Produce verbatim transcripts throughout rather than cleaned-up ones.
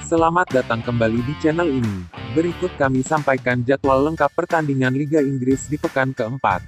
Selamat datang kembali di channel ini. Berikut kami sampaikan jadwal lengkap pertandingan Liga Inggris di pekan keempat.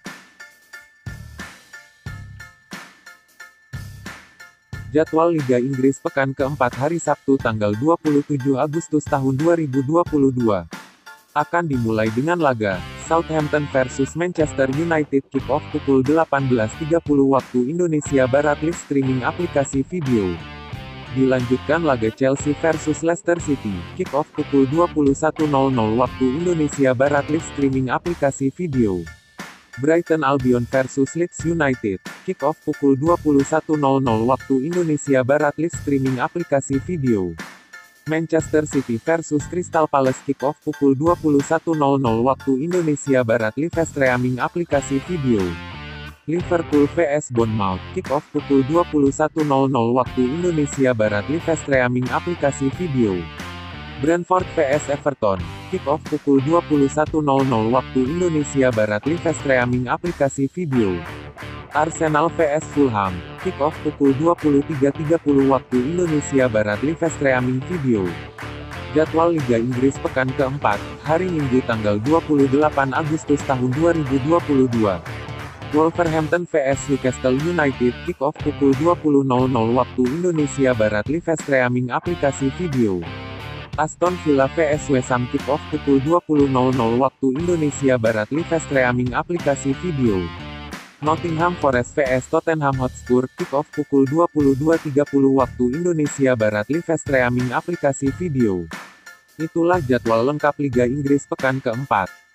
Jadwal Liga Inggris pekan keempat hari Sabtu tanggal dua puluh tujuh Agustus tahun dua ribu dua puluh dua. Akan dimulai dengan laga Southampton versus Manchester United, kick-off pukul delapan belas tiga puluh waktu Indonesia Barat live streaming aplikasi video. Dilanjutkan laga Chelsea versus Leicester City, kick-off pukul dua puluh satu nol nol waktu Indonesia Barat live streaming aplikasi video. Brighton Albion versus Leeds United, kick-off pukul dua puluh satu nol nol waktu Indonesia Barat live streaming aplikasi video. Manchester City versus Crystal Palace, kick-off pukul dua puluh satu nol nol waktu Indonesia Barat live streaming aplikasi video. Liverpool vs Bournemouth, kick-off pukul dua puluh satu nol nol waktu Indonesia Barat live streaming aplikasi video. Brentford vs Everton, kick-off pukul dua puluh satu nol nol waktu Indonesia Barat live streaming aplikasi video. Arsenal vs Fulham, kick-off pukul dua puluh tiga tiga puluh waktu Indonesia Barat live streaming video. Jadwal Liga Inggris pekan keempat, hari Minggu tanggal dua puluh delapan Agustus tahun dua ribu dua puluh dua. Wolverhampton vs Newcastle United, kick-off pukul dua puluh nol nol waktu Indonesia Barat live streaming aplikasi video. Aston Villa vs West Ham, kick-off pukul dua puluh nol nol waktu Indonesia Barat live streaming aplikasi video. Nottingham Forest vs Tottenham Hotspur, kick-off pukul dua puluh dua tiga puluh waktu Indonesia Barat live streaming aplikasi video. Itulah jadwal lengkap Liga Inggris pekan keempat.